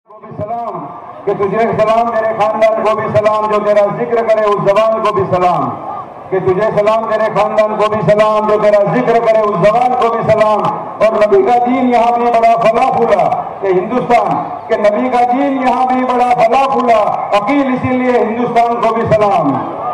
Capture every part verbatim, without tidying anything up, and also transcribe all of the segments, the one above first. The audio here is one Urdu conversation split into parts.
کو بھی سلام کہ تجھے سلام، میرے خاندان کو بھی سلام، جو تیرا ذکر کرے اس زبان کو بھی سلام کہ تجھے سلام، تیرے خاندان کو بھی سلام، جو تیرا ذکر کرے اس زبان کو بھی سلام۔ اور نبی کا دین یہاں بھی بڑا پھلا پھولا کہ ہندوستان کہ نبی کا دین یہاں بھی بڑا پھلا پھولا، عقیل اسی لیے ہندوستان کو بھی سلام۔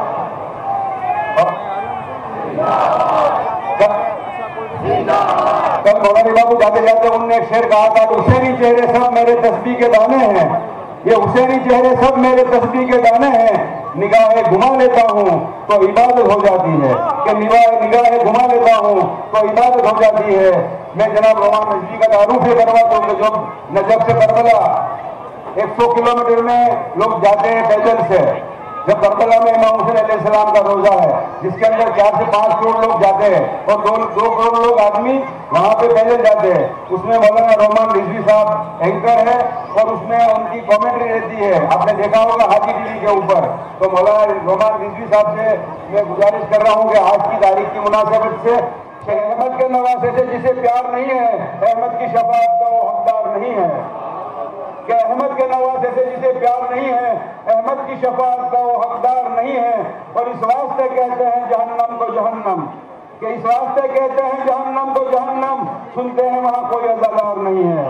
کل مولانا بابو جاتے جاتے انہوں نے ایک شعر کہا تھا کہ حسینی چہرے سب میرے تسبیح کے دانے ہیں، یہ حسینی چہرے سب میرے تسبیح کے دانے ہیں، نگاہیں گھما لیتا ہوں تو عبادت ہو جاتی ہے کہ نگاہ نگاہیں گھما لیتا ہوں تو عبادت ہو جاتی ہے۔ میں جناب رومان نجوی کا تعارف یہ کرواتا ہوں کہ جو نجف سے کربلا ایک سو کلو میٹر میں لوگ جاتے ہیں پیدل سے، جب کربلا میں امام حسین علیہ السلام کا روزہ ہے جس کے اندر چار سے پانچ کروڑ لوگ جاتے ہیں اور دو دو کروڑ لوگ آدمی وہاں پہ پیدل جاتے ہیں، اس میں مولانا رومان رضوی صاحب اینکر ہے اور اس میں ان کی کامنٹری رہتی ہے، آپ نے دیکھا ہوگا حاجی ٹی وی کے اوپر۔ تو مولانا رومان رضوی صاحب سے میں گزارش کر رہا ہوں کہ آج کی تاریخ کی مناسبت سے کہ احمد کے نواسے سے جسے پیار نہیں ہے، احمد کی شفاعت کا وہ حقدار نہیں ہے کہ احمد کے نواسے سے جسے پیار نہیں ہے، احمد کی شفاعت کا وہ حقدار نہیں ہے۔ اور اس واسطے کہتے ہیں جہنم کو جہنم کہ اس واسطے کہتے ہیں جہنم کو جہنم، سنتے ہیں وہاں کوئی عزادار نہیں ہے۔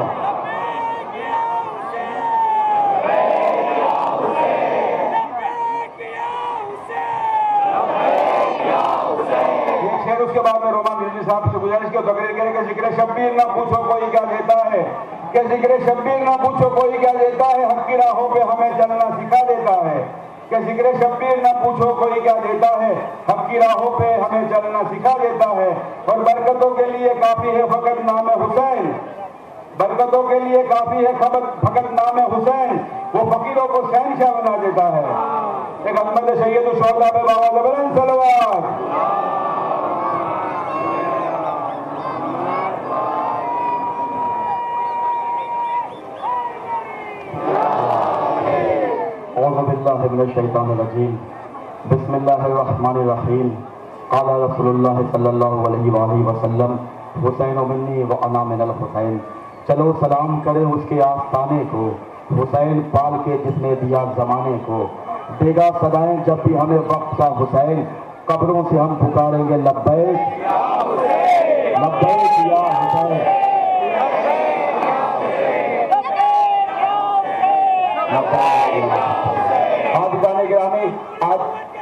ایک شعر اس کے بعد میں رومان رضوی صاحب سے گزارش کی تقریر کرے کہ ذکر شبیر نہ پوچھو کوئی کیا دیتا ہے، کہ ذکر شبیر نہ پوچھو کوئی کیا دیتا ہے، حق کی راہوں پہ ہمیں چلنا سکھا دیتا ہے کہ ذکر شبیر نہ پوچھو کوئی کیا دیتا ہے، حق کی راہوں پہ ہمیں چلنا سکھا دیتا ہے۔ اور برکتوں کے لیے کافی ہے فقط نام حسین، برکتوں کے لیے کافی ہے فقط نام حسین، وہ فقیروں کو شہنشاہ بنا دیتا ہے۔ ایک احمد سید الشہداء پہ بابا زبرن صلوات۔ اعوذ باللہ من الشیطان الرجیم، بسم اللہ الرحمن الرحیم۔ قال رسول اللہ صلی اللہ علیہ وآلہ وسلم، حسین منی وانا من الحسین۔ چلو سلام کرے اس کے آستانے کو، حسین پال کے جس نے دیا زمانے کو، دے گا صدائیں جب بھی ہمیں وقت کا حسین، قبروں سے ہم پکاریں گے لبیک لبیک یا حسین۔ آج گانے گرامی آج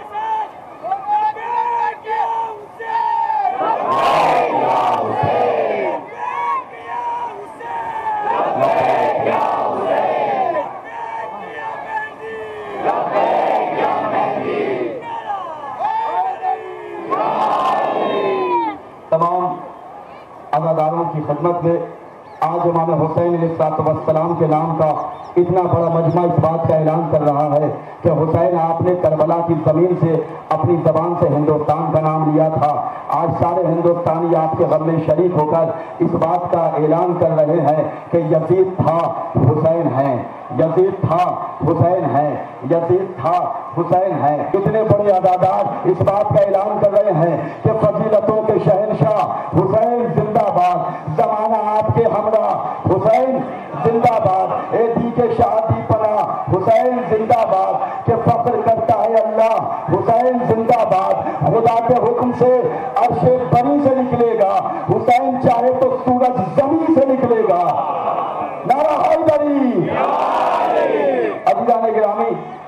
تمام عزاداروں کی خدمت میں آج امام حسین علیہ السلام کے نام کا اتنا بڑا مجمع اس بات کا اعلان کر رہا ہے کہ حسین آپ نے کربلا کی زمین سے اپنی زبان سے ہندوستان کا نام لیا تھا۔ آج سارے ہندوستانی آپ کے غم میں شریک ہو کر اس بات کا اعلان کر رہے ہیں کہ یزید تھا حسین ہے، یزید تھا حسین ہے، یزید تھا حسین ہے۔ اتنے بڑے عزادار اس بات کا اعلان کر رہے ہیں کہ فضیلتوں کے شہنشاہ حسین زندہ باد، زمانہ آپ کے ہمراہ حسین زندہ باد، اے دی کے شادی پناہ حسین زندہ باد، کہ فخر کرتا ہے اللہ حسین زندہ باد۔ خدا کے حکم سے عرش بری سے نکلے گا حسین، چاہے تو سورج زمین سے نکلے گا۔ نعرہ حیدری۔ عزیزان گرامی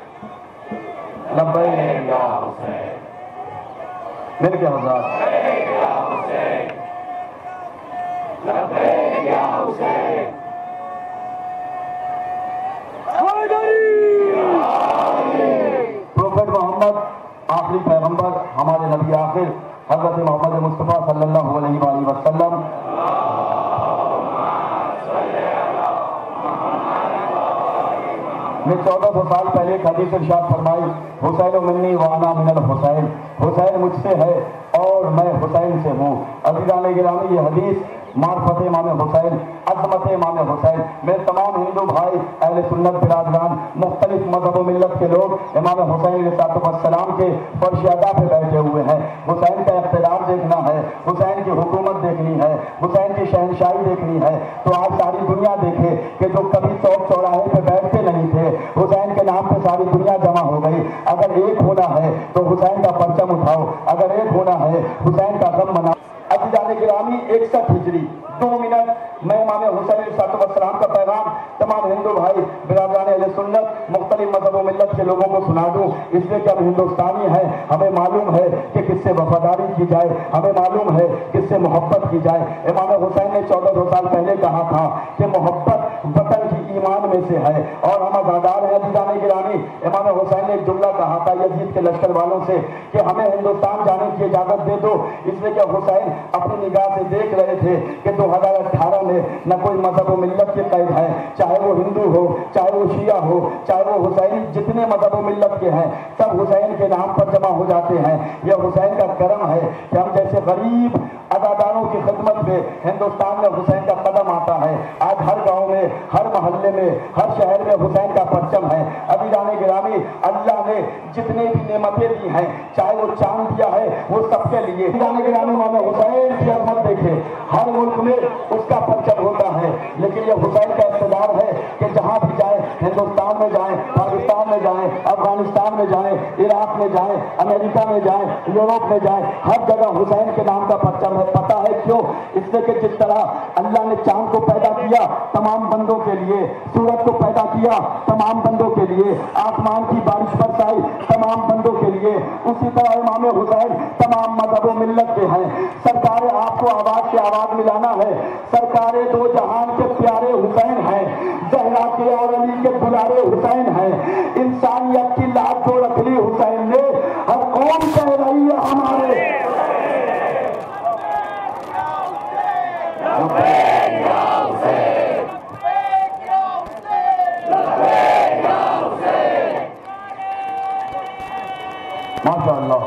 لبیک یا حسین، مل کے حضرات لبیک یا حسین۔ پروفیٹ محمد آخری پیغمبر، ہمارے نبی آخر حضرت محمد مصطفیٰ صلی اللہ علیہ وآلہ وسلم نے چودہ سو سال پہلے ایک حدیث ارشاد فرمائی، حسین منی وانا من الحسین، حسین مجھ سے ہے اور میں حسین سے ہوں۔ عزیزان گرامی یہ حدیث معرفت امام حسین، عظمت امام حسین، میرے تمام ہندو بھائی اہل سنت برادران، مختلف مذہب و ملت کے لوگ امام حسین علیہ السلام کے فرش ادا پہ بیٹھے ہوئے ہیں۔ حسین کا اقتدار دیکھنا ہے, حسین کی حکومت دیکھنی ہے, حسین کی شہنشاہی دیکھنی ہے, تو آج ساری دنیا دیکھے کہ جو کبھی چوک چوراہے پہ بیٹھتے نہیں تھے, حسین کے نام پہ ساری دنیا جمع ہو گئی. اگر ایک ہونا ہے تو حسین کا پرچم اٹھاؤ, اگر ایک ہونا ہے حسین کا غم مناؤ. عزیزان گرامی, اکسٹھ ہجری دو منٹ میں امام حسین علیہ السلام کا پیغام تمام ہندو بھائی برادران اہل سنت مختلف مذہب و ملت کے لوگوں کو سنا دوں, اس لیے کہ ہم ہندوستانی ہیں, ہمیں معلوم ہے کہ کس سے وفاداری کی جائے, ہمیں معلوم ہے کس سے محبت کی جائے. امام حسین نے چودہ سو سال پہلے کہا تھا کہ محبت وطن کی ایمان میں سے ہے, اور ہم عزادار ہیں. عزیزان گرامی, امام حسین نے ایک جملہ کہا تھا یزید کے لشکر والوں سے کہ ہمیں ہندوستان جانے کی اجازت دے دو, اس لیے کہ حسین اپنی نگاہ سے دیکھ رہے تھے کہ دو ہزار اٹھارہ میں نہ کوئی مذہب و ملت کے قید ہے, چاہے وہ ہندو ہو, چاہے وہ شیعہ ہو, چاہے وہ حسینی, جتنے مذہب و ملت کے ہیں سب حسین کے نام پر جمع ہو جاتے ہیں. یہ حسین کا کرم ہے کہ ہم جیسے غریب عزاداروں کی خدمت میں ہندوستان میں حسین کا قدم آتا ہے. آج ہر گاؤں میں, ہر محلے میں, ہر شہر میں حسین کا پرچم ہے. عزیزان گرامی, اللہ نے جتنے بھی نعمتیں دی ہیں, چاہے وہ چاند دیا ہے وہ سب کے لیے. عزیزان گرامی, امام حسین کی عظمت دیکھے, ہر ملک میں اس کا پرچم ہوتا ہے, لیکن یہ حسین کا اقتدار ہے کہ جہاں بھی جائیں, ہندوستان میں جائیں, پاکستان میں جائیں, افغانستان میں جائیں, عراق میں جائیں, امریکہ میں جائیں, یورپ میں جائیں, ہر جگہ حسین کے نام کا پرچم ہے. پتا ہے کیوں؟ اس لیے کہ جس طرح اللہ نے چاند کو پیدا کیا تمام بندوں کے لیے, سورج کو پیدا کیا تمام بندوں کے لیے, آسمان کی بارش برسائی تمام بندوں کے لیے, اسی طرح امام حسین تمام مذہب و ملت کے ہیں. سرکار آپ کو آواز سے آواز ملانا ہے, سرکار دو جہان کے پیارے حسین ہیں, زہرا کے اور علی کے دلارے حسین ہیں, انسانیت کی لاج جو رکھ لی حسین نے, ہر قوم کہہ رہی ہے ہمارے ماشاء اللہ.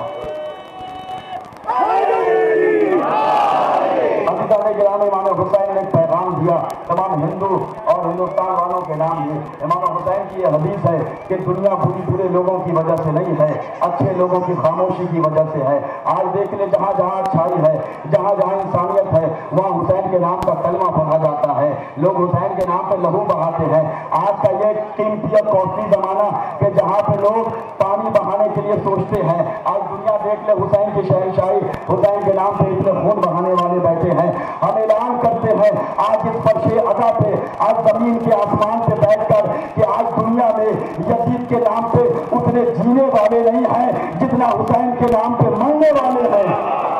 گرام امام حسین نے پیغام دیا تمام ہندو اور ہندوستان والوں کے نام یہ. امام حسین کی یہ حدیث ہے کہ دنیا بری برے لوگوں کی وجہ سے نہیں ہے, اچھے لوگوں کی خاموشی کی وجہ سے ہے. آج دیکھ لیں, جہاں جہاں اچھائی ہے, جہاں جہاں انسانیت ہے, وہاں حسین کے نام کا کلمہ پڑھا جاتا ہے, لوگ حسین کے نام پہ لہو بہاتے ہیں. آج کا یہ قیمتی اور کوسٹلی زمانہ کہ جہاں پہ لوگ پانی بہانے کے لیے سوچتے ہیں, آج دنیا دیکھ لے حسین کی شہنشاہی, حسین کے نام پہ اتنے خون بہانے والے بیٹھے ہیں. ہم اعلان کرتے ہیں آج اس فرش عزا پہ, آج زمین کے آسمان پہ بیٹھ کر کہ آج دنیا میں یزید کے نام پہ اتنے جینے والے نہیں ہیں جتنا حسین کے نام پہ مرنے والے ہیں.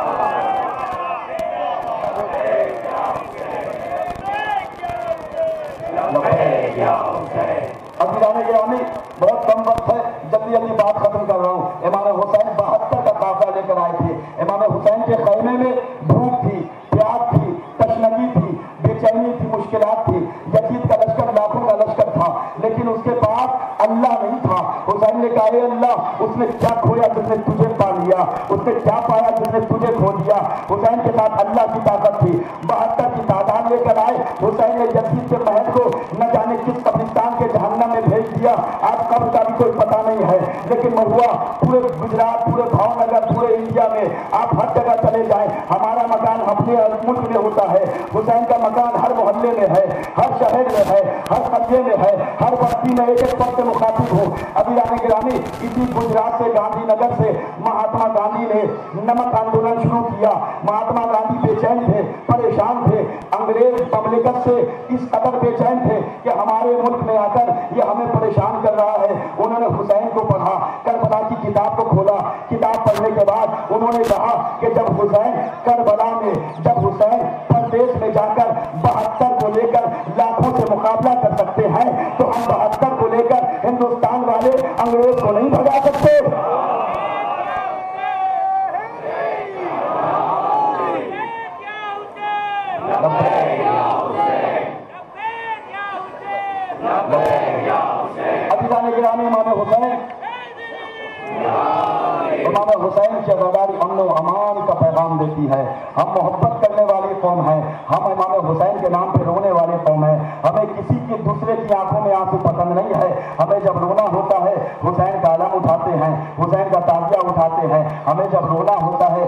عزیزان گرامی, بہت کم وقت ہے, جلدی جلدی بات ختم کر رہا ہوں. امام حسین بہتر کا قافلہ لے کر آئے تھے. امام حسین کے خیمے میں بھوک تھی, پیاس تھی, تشنگی تھی, بے چینی تھی, مشکلات تھی. یزید کا لشکر لاکھوں کا لشکر تھا, لیکن اس کے پاس اللہ نہیں تھا. حسین نے کہا, اے اللہ, اس نے کیا کھویا جس نے تجھے پا لیا, اس نے کیا پایا جس نے تجھے کھو دیا. حسین کے ساتھ اللہ کی طاقت تھی. بہتر کی تعداد لے کر آئے. حسین نے یزید کے محل کو نہ جانے کس قبرستان کے جہنم میں بھیج دیا, آج قبر کا بھی کوئی پتہ نہیں ہے, لیکن مہوا پورے گجرات, پورے بھاؤ نگر, پورے انڈیا میں آپ ہر جگہ چلے جائیں, ہمارا مکان اپنے ملک میں ہوتا ہے, حسین کا مکان ہر محلے میں ہے, ہر شہر میں ہے, ہر قصبے میں ہے, ہر بستی میں ایک ایک پد سے مخاطب ہو. ابھی آنے گرامی, اسی گجرات سے, گاندھی نگر سے مہاتما گاندھی نے نمک آندولن شروع کیا. مہاتما گاندھی بے چین تھے, پریشان تھے, انگریز مملکت سے اس قدر بے چین تھے کہ ہمارے ملک میں آ کر یہ ہمیں پریشان کر رہا ہے. انہوں نے حسین کو پڑھا, کربلا کی کتاب کو کھولا. کتاب پڑھنے کے بعد انہوں نے کہا کہ جب حسین کربلا میں, جب حسین پردیس میں جا کر بہتر کو لے کر لاکھوں سے مقابلہ کر سکتے ہیں, تو ہم بہتر کو لے کر ہندوستان والے انگریز کو نہیں بھگا سکتے. عزیزان گرامی, امام حسین امام حسین کی عزاداری امن و امان کا پیغام دیتی ہے. ہم محبت کرنے والی قوم ہیں, ہم امام حسین کے نام پہ رونے والی قوم ہیں. ہمیں کسی کی دوسرے کی آنکھوں میں آنسو پسند نہیں ہے. ہمیں جب رونا ہوتا ہے حسین کا علم اٹھاتے ہیں, حسین کا تعزیہ اٹھاتے ہیں. ہمیں جب رونا ہوتا ہے اس لیے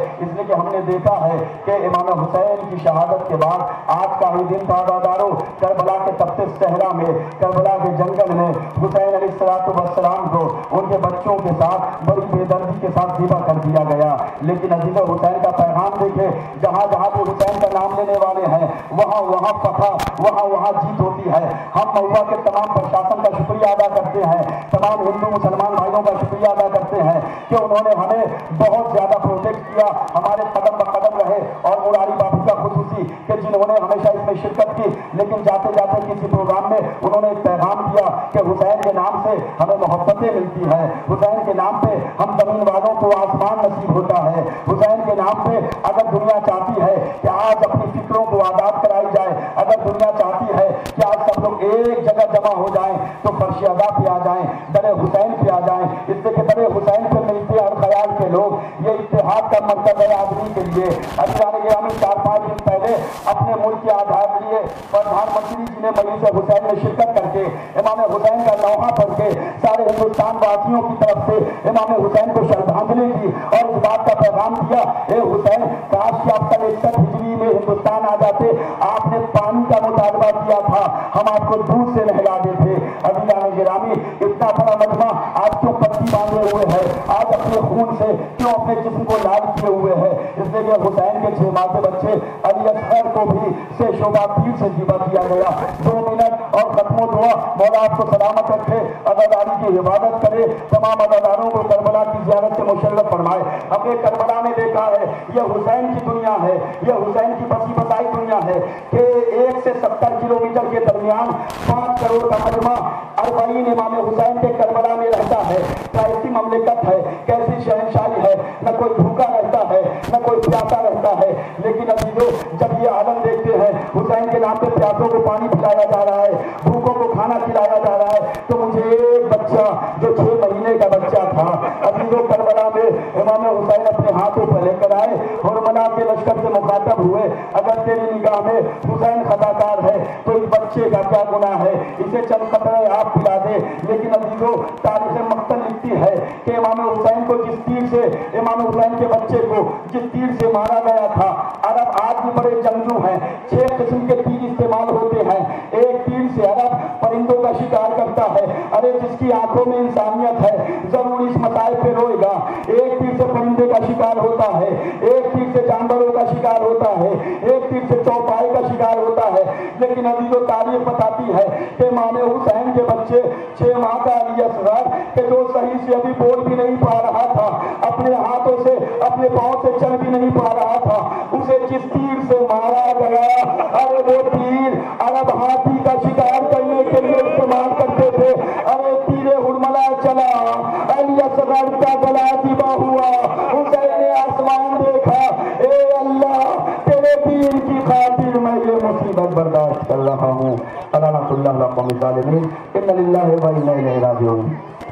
کہ ہم نے دیکھا ہے کہ امام حسین کی شہادت کے بعد آج کا ہی دن تھا دارو کربلا کے تپتے صحرا میں، کربلا کے جنگل میں حسین علیہ الصلوۃ والسلام کو ان کے بچوں کے ساتھ بڑی بے دردی کے ساتھ ذبح کر دیا گیا۔ لیکن عزیز حسین کا پیغام دیکھے، جہاں جہاں بھی حسین کا نام لینے والے ہیں وہاں وہاں فتح، وہاں وہاں جیت ہوتی ہے۔ ہم مہوا کے تمام پرشاسن کا شکریہ ادا کرتے ہیں، تمام ہندو مسلمان بھائیوں کا شکریہ ادا کرتے ہیں کہ انہوں نے ہمیں بہت زیادہ پروٹیکٹ کیا، ہمارے قدم بقدم رہے، اور مراری باپو کا خصوصی کہ جنہوں نے ہمیشہ اس میں شرکت کی، لیکن جاتے جاتے کسی پروگرام میں انہوں نے ایک پیغام دیا کہ حسین کے نام سے ہمیں محبتیں ملتی ہیں، حسین کے نام پہ ہم زمین والوں کو آسمان نصیب ہوتا ہے، حسین کے نام پہ اگر دنیا چاہتی ہے کہ آج اپنی فکروں کو آزاد کرائی جائے، اگر دنیا چاہتی ہے کہ آج سب لوگ ایک جگہ جمع ہو جائیں تو فرش ادا پہ آ جائیں، در حسین پہ آ جائیں، اس سے کہ در حسین پہ ملتے ہر خیال کے لوگ، یہ اتحاد کا مقصد ہے آدمی کے لیے۔ اجران گرامی چار پانچ دن پہلے اپنے ملک کے آزاد لیے پردھان منتری جی نے مجلس حسین میں شرکت کر کے امام حسین کا لوحہ پڑھ کے سارے ہندوستان واسیوں کی طرف سے امام حسین کو شردھانجلی دی اور اس بات کا پیغام دیا، اے حسین کاش کہ آپ کل اکسٹھ ہجری میں ہندوستان آ جاتے، آپ نے پانی کا مطالبہ کیا تھا، ہم آپ کو دودھ سے نہلا دیتے۔ عزیزان گرامی اتنا بڑا مجمع آج کیوں پٹی باندھے ہوئے ہے، آج اپنے خون سے کیوں اپنے جسم کو لال کیے ہوئے ہے؟ اس لیے کہ حسین کے چھ ماہ کے بچے علی اصغر کو بھی سے شعبہ تیر سے ذبح کیا گیا۔ دو منٹ اور ختم و دعا، مولا آپ کو سلامت رکھے، عزاداری کی حفاظت کرے، تمام عزاداروں کو کربلا کی زیارت سے مشرف فرمائے۔ ہم نے کربلا میں دیکھا ہے یہ حسین کی دنیا ہے، یہ حسین کی بسی بسائی دنیا ہے کہ ایک سے ستر کلو میٹر کے درمیان پانچ کروڑ کا مجمع اربعین امام حسین کے کربلا میں رہتا ہے۔ کیسی مملکت ہے، کیسی شہنشاہی ہے، نہ کوئی بھوکا رہتا ہے نہ کوئی پیاسا رہتا ہے۔ لیکن عزیزو جب یہ عالم دیکھتے ہیں حسین کے نام پہ پیاسوں کو پانی پلایا جا رہا ہے، بھوکوں کو کھانا کھلایا جا رہا ہے، تو مجھے ایک بچہ جو چھ مہینے کا بچہ تھا، عزیزو کربلا میں امام حسین اپنے ہاتھوں پہ لے کر آئے اور منا کے لشکر سے مخاطب ہوئے، اگر تیری نگاہ میں حسین خطا کار ہے تو اس بچے کا کیا گناہ ہے، اسے چند قطرے آپ پلا دے۔ لیکن عزیزو تاریخ مقتل لکھتی ہے کہ امام حسین کو جس تیر سے امام حسین کے بچے کو جس تیر سے مارا گیا تھا، عرب آج بھی بڑے جنگجو ہیں، چھ قسم کے تیر استعمال ہوتے ہیں، ایک تیر سے عرب پرندوں کا شکار کرتا ہے، ارے جس کی آنکھوں میں انسانیت ہے ضرور اس مسائل پہ روئے گا، ایک تیر سے پرندے کا شکار ہوتا ہے، ایک تیر سے جانوروں کا شکار ہوتا ہے، ایک تیر سے چوپائے کا شکار ہوتا ہے۔ لیکن عزیزو تاریخ بتاتی ہے کہ امام حسین کے بچے چھ ماہ کا علی اصغر کہ جو صحیح سے ابھی بول بھی نہیں پا رہا تھا، اپنے ہاتھوں سے اپنے پاؤں سے چل بھی نہیں پا رہا تھا، اسے جس تیر سے مارا گیا، ارے وہ تیر عرب ہاتھی کا شکار کرنے کے لیے استعمال کرتے تھے، ارے تیر ہرملا چلا، علی اصغر کا گلا ذبح ہوا، حسین نے آسمان دیکھا، اے اللہ تیرے دین کی خاطر میں یہ مصیبت برداشت کر رہا ہوں۔ اللہ اللہ الظالمین، ان للہ و انا الیہ راجعون۔